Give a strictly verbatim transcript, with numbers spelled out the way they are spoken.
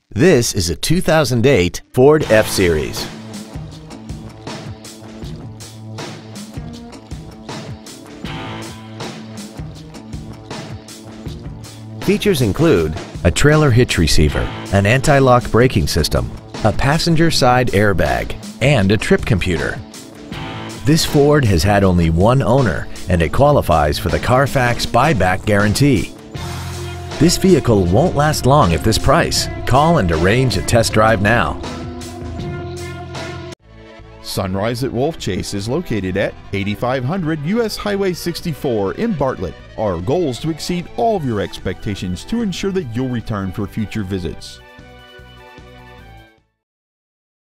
This is a two thousand eight Ford F-Series. Features include a trailer hitch receiver, an anti-lock braking system, a passenger side airbag, and a trip computer. This Ford has had only one owner and it qualifies for the Carfax buyback guarantee. This vehicle won't last long at this price. Call and arrange a test drive now. Sunrise at Wolfchase is located at eighty-five hundred U S Highway sixty-four in Bartlett. Our goal is to exceed all of your expectations to ensure that you'll return for future visits.